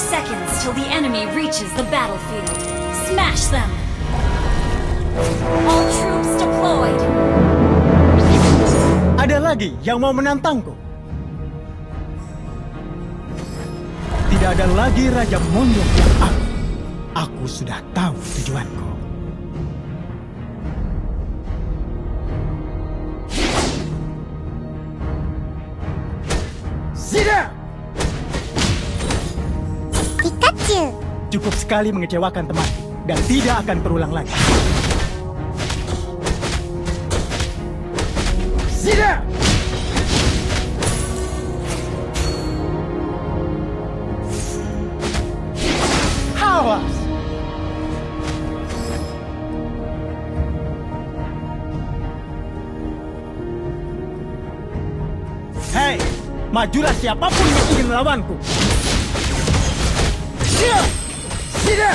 seconds till the enemy reaches the battlefield. Smash them! All troops deployed! Ada lagi yang mau menantangku? Tidak ada lagi Raja Mondok yang aku. Aku sudah tahu tujuanku. Sida! Pikachu! Cukup sekali mengecewakan temanku dan tidak akan terulang lagi. Sida! Awas! Hei, majulah siapapun yang ingin melawanku. Siap! Siap!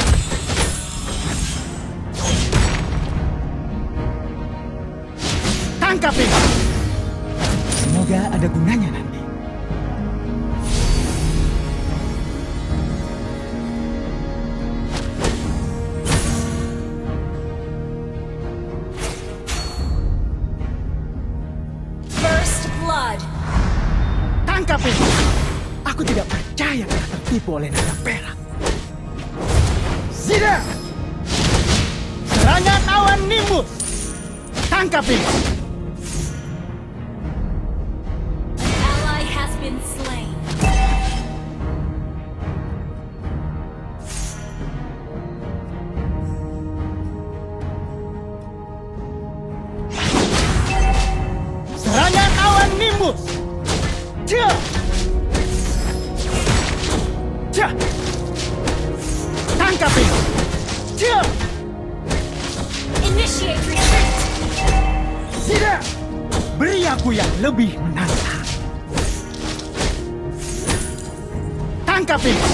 Tangkap ini! Semoga ada gunanya nanti. Tangkap ini! Aku tidak percaya telah tertipu oleh naga perak. Sida! Serangan awan Nimbus! Tangkap ini! An ally has been slain. Serangan awan Nimbus! Cia! Cia! Tangkap ini! Cia! Initiate retreat! Sida! Beri aku yang lebih menantang. Tangkap ini!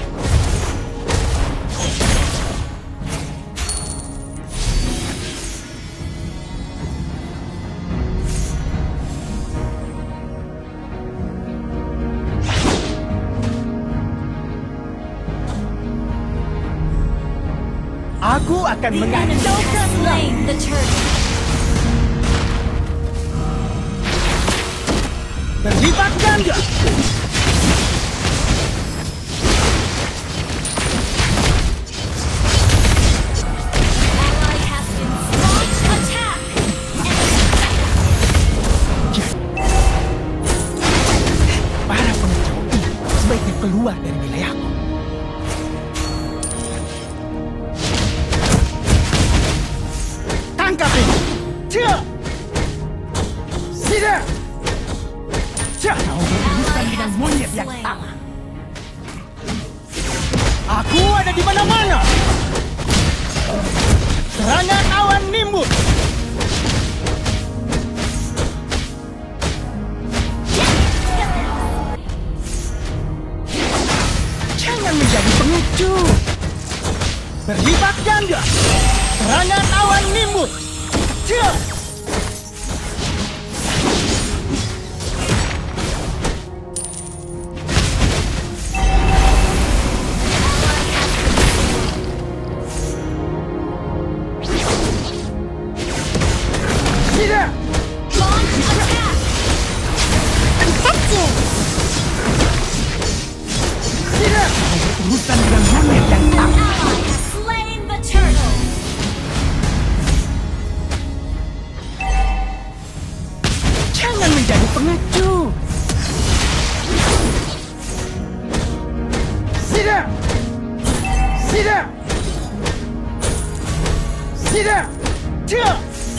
Aku akan The enemy has mengacaukan slain the turtle. Berlipat ganda! Ally has been slain. Attack! Para pengacau ini sebaiknya keluar dari wilayahku. Tangkap ini! Cia! Sida! Cia! Kau berurusan dengan monyet yang sama. Aku ada di mana-mana! Serangan awan Nimbus! Jangan menjadi pengecut! Berlipat ganda! Serangan awan Nimbus! Cia! Sida! Launch attack! Pikachu! Sida! Kau berurusan dengan monyet yang An sama. ally has slain the turtle. Jangan menjadi pengecut! Sida! Sida! Sida! Cia!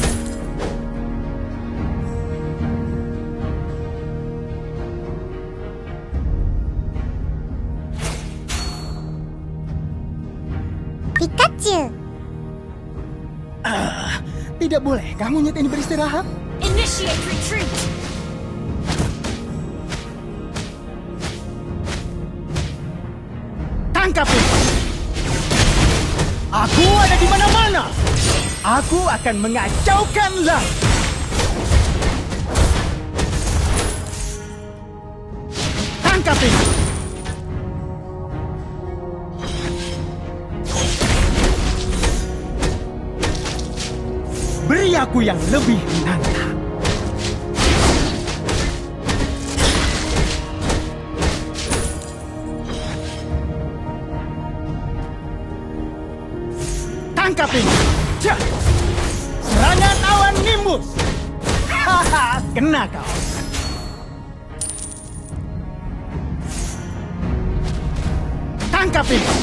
Pikachu! Tidak boleh, kamu monyet ini beristirahat. Initiate retreat! Tangkap ini! Aku ada di mana-mana! Aku akan mengacaukanlah! Tangkap ini! aku yang lebih menantang. Tangkap ini! Cah! Serangan awan nimbus! Haha, kena kau! Tangkap ini!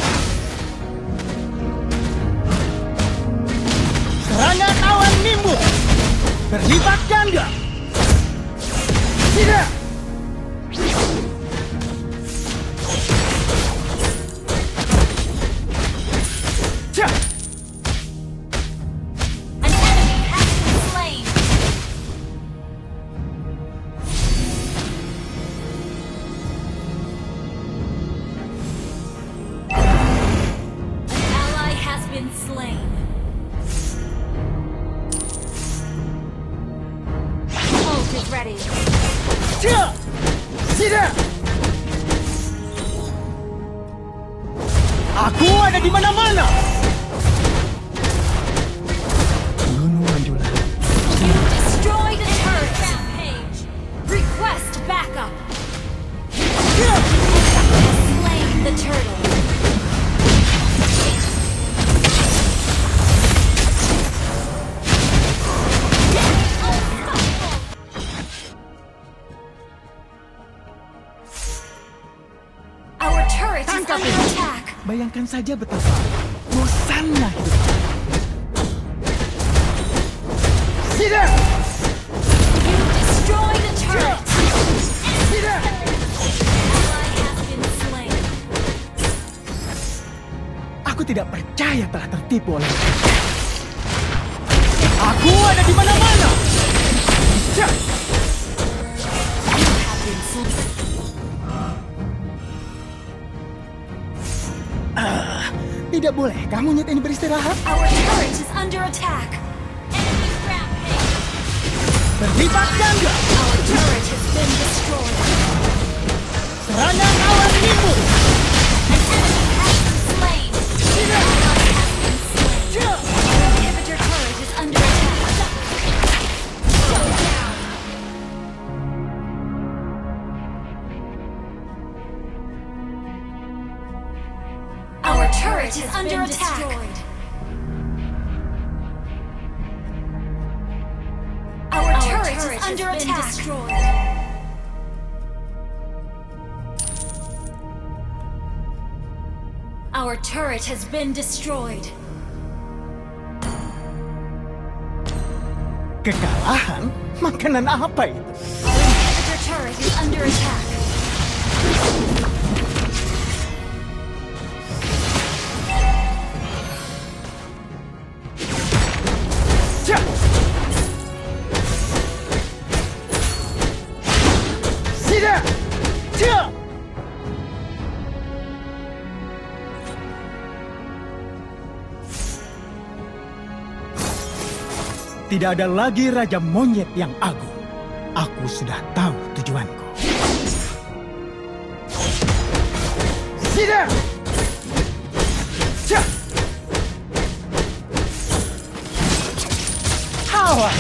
Serangan awan nimbus! Berlipat ganda! Tidak! Cah! Tidak! Aku ada di mana-mana! Gunung menjulang. You destroyed a turret! Rampage! Request backup! Slain the turtle! Bayangkan saja betapa bosannya hidup. Tidak! You destroyed a turret! Tidak! Ally has been slain. Aku tidak percaya telah tertipu oleh mereka. Aku ada di mana-mana! You have been slain. Tidak boleh kamu nyet ini beristirahat. Our turret is under attack. Enemy rampage. Berlipat ganda. Our turret has been destroyed. Serangan awan nimbus. An enemy has been slain. Tidak. Ally has been slain. Our inhibitor turret is under attack. Go down. Our turret is under attack. Our turret is under attack. Our turret has been destroyed. Kekalahan? Makanan apa itu? Our inhibitor turret is under attack. Tidak! Tidak! Tidak ada lagi Raja Monyet yang agung. Aku sudah tahu tujuanku. Tidak! Hawa!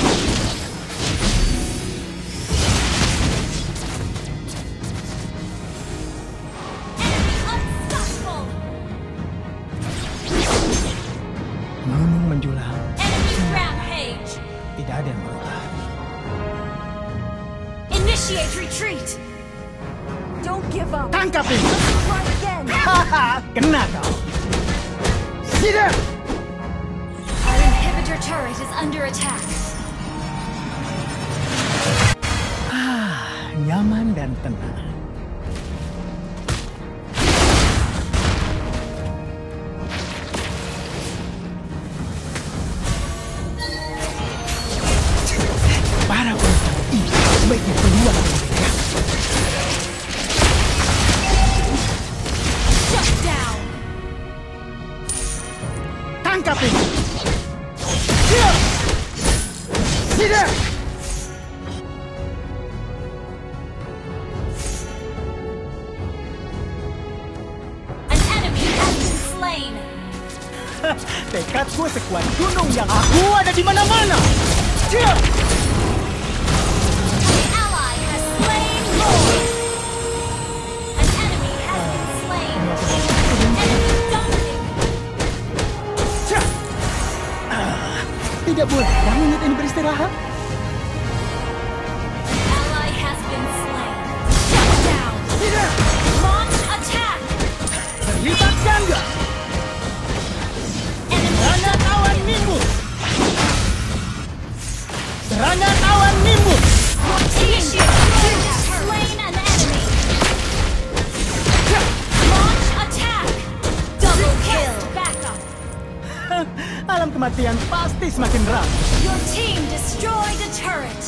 Gunung menjulang. Enemy rampage. Tidak ada yang berubah. Initiate retreat. Don't give up. Tangkap ini! Try again. Haha, kena kau. Tidak! Our inhibitor turret is under attack. Nyaman dan tenang. Para perempuan ini sebaiknya keluar dari mereka. Shut down. Tangkap ini! Tidak! Tidak! An enemy has been slain. Tekadku sekuat gunung yang aku ada di mana-mana. ally has slain Lord. An enemy has been slain. Enemy dominated. Tidak boleh monyet ini beristirahat. Ally has been slain. Shut down. Tidak. Launch attack. Terlibat ganda. Enemy Serangan awan nimbus. Serangan awan nimbus. team has slain an enemy. Launch attack. Double kill. Backup. Alam kematian pasti semakin ramai. Your team destroyed a turret.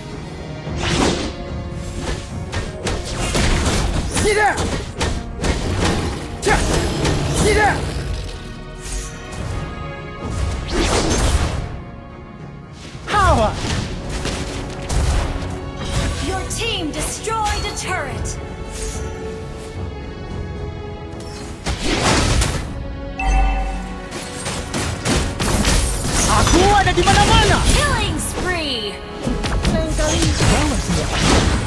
Tidak. Tidak. Hawa. Your team destroyed a turret. Aku ada di mana-mana. Killing spree. Lain kali bawa senjata.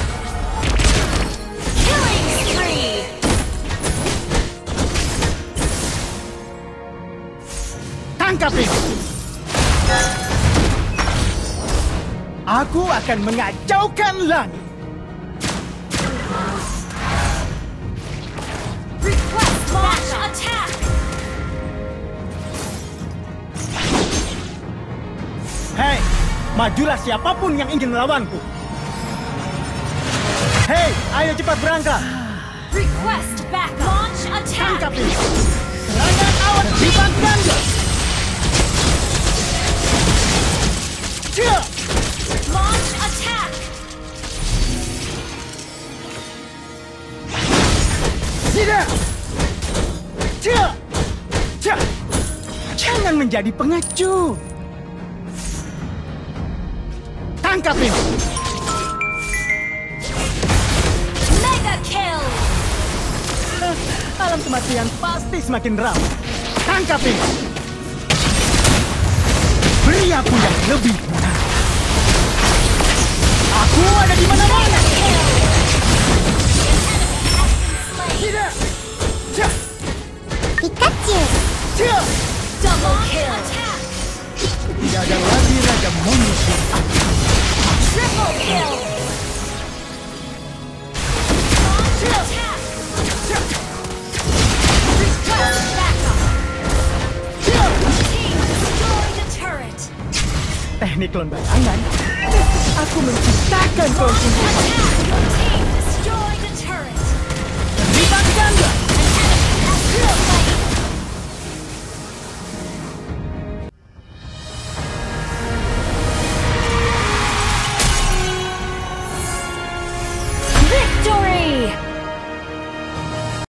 Killing spree. Tangkap ini. Aku akan mengacaukan langit. Request launch attack. Hei, majulah siapapun yang ingin melawanku. Hei, ayo cepat berangkat. Request back. Launch attack. Tangkap ini. Serangan awan terlibat ganda. Cia! Launch attack. Tidak! Cia! Cia! Jangan menjadi pengecut. Tangkap ini. Mega kill. Alam kematian pasti semakin ramai. Tangkap ini. Beri aku yang lebih benar. Aku ada di mana-mana. Kill. An enemy has been slain. Tidak. Cia! Pikachu. Cia! Double kill. Attack. Tidak ada lagi raja monyet yang aku. Triple kill. Launch attack. Request backup. Team destroyed a turret. Teknik lon bayangan. Aku menciptakan konflik. Attack. Team